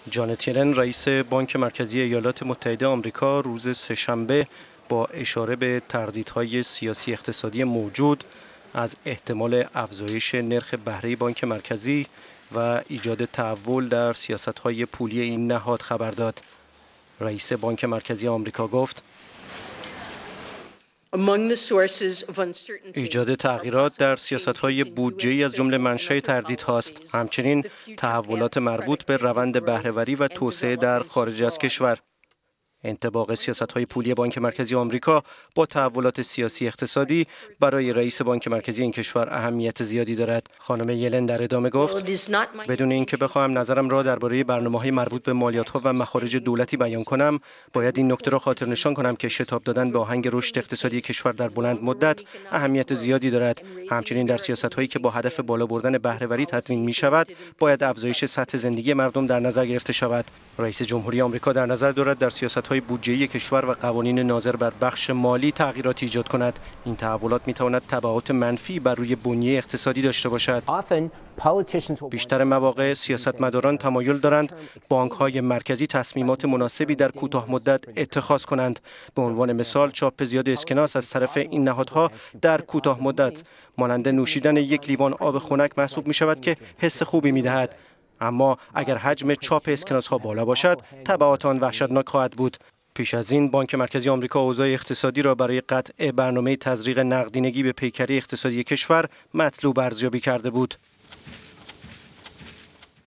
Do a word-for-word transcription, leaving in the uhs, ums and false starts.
جانت یلن رئیس بانک مرکزی ایالات متحده آمریکا روز سه‌شنبه با اشاره به تردیدهای سیاسی اقتصادی موجود از احتمال افزایش نرخ بهره بانک مرکزی و ایجاد تحول در سیاست‌های پولی این نهاد خبر داد. رئیس بانک مرکزی آمریکا گفت ایجاد تغییرات در سیاست‌های بودجه‌ای از جمله منشأ تردیدهاست. همچنین تحولات مربوط به روند بهره‌وری و توسعه در خارج از کشور. انطباق سیاست‌های پولی بانک مرکزی آمریکا با تحولات سیاسی اقتصادی برای رئیس بانک مرکزی این کشور اهمیت زیادی دارد. خانم یلن در ادامه گفت بدون اینکه بخواهم نظرم را درباره برنامه‌های مربوط به مالیات‌ها و مخارج دولتی بیان کنم، باید این نکته را خاطر نشان کنم که شتاب دادن به آهنگ رشد اقتصادی کشور در بلند مدت اهمیت زیادی دارد. همچنین در سیاست‌هایی که با هدف بالا بردن بهره‌وری تدوین می‌شود، باید افزایش سطح زندگی مردم در نظر گرفته شود. رئیس جمهوری آمریکا در نظر دارد در سیاست‌های بودجه‌ای کشور و قوانین ناظر بر بخش مالی تغییرات ایجاد کند. این تحولات می‌تواند تبعات منفی بر روی بنیه اقتصادی داشته باشد. بیشتر مواقع سیاستمداران تمایل دارند بانک‌های مرکزی تصمیمات مناسبی در کوتاه مدت اتخاذ کنند. به عنوان مثال چاپ زیاد اسکناس از طرف این نهادها در کوتاه مدت مانند نوشیدن یک لیوان آب خنک محسوب می‌شود که حس خوبی می‌دهد. اما اگر حجم چاپ اسکناس ها بالا باشد، تبعات آن وحشتناک خواهد بود. پیش از این بانک مرکزی آمریکا اوضاع اقتصادی را برای قطع برنامه تزریق نقدینگی به پیکره اقتصادی کشور مطلوب ارزیابی کرده بود.